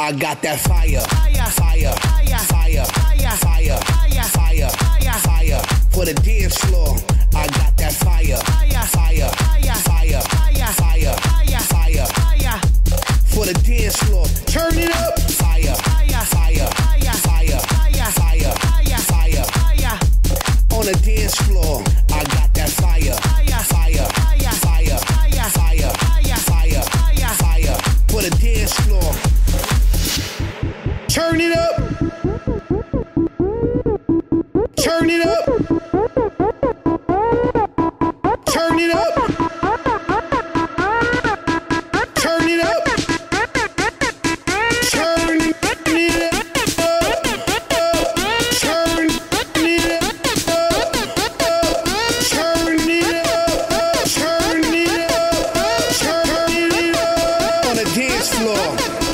I got that fire, fire, fire, fire, fire, fire for the dance floor. I got that fire, fire, fire, fire, fire for the dance floor. Turn it up, fire, fire, fire, fire, fire on the dance floor. I got that fire, fire, fire, fire, fire, fire for the dance floor. Turn it up. Turn it up. Turn it up. Turn it up. Turn it up. Turn it up. On the dance floor.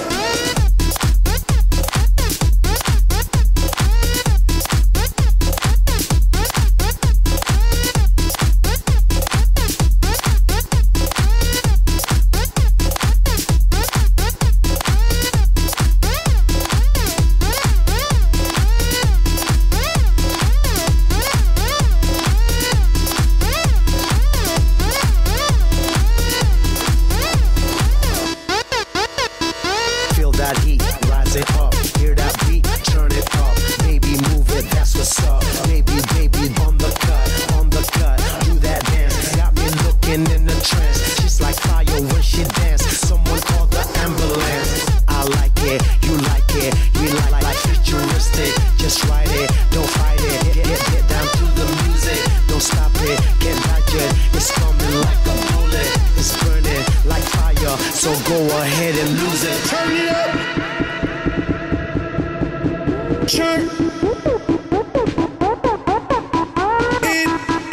That heat, rise it up, hear that beat, turn it up, baby move it, that's what's up, baby, baby, on the cut, do that dance, got me looking in a trance, she's like fire when she dance, someone call the ambulance, I like it, you like it, we like futuristic, just ride it, don't fight it, get down to the music, don't stop it, can't dodge it, it's coming like a bullet, it's burning like fire, so go ahead and lose it. Turn it up. Turn it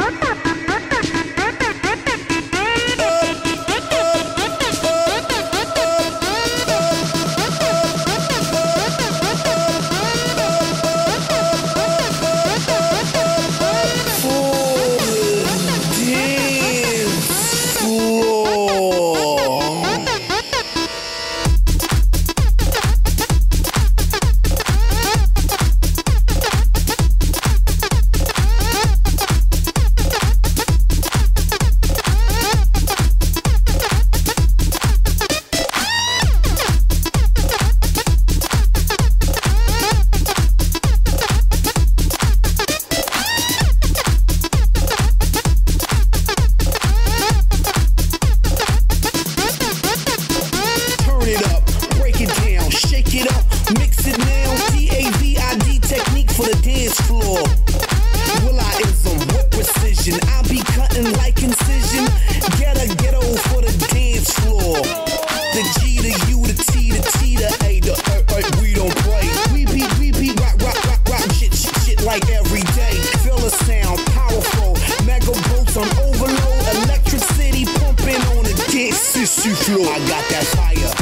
mix it now, DAVID technique for the dance floor. Will I ism with precision? I be cutting like incision. Get a ghetto for the dance floor. The G to U, the T to T to A, the we don't play. We beat, rock, shit like every day. Feel the sound, powerful, mega bolts on overload. Electricity pumping on the dance floor. I got that fire.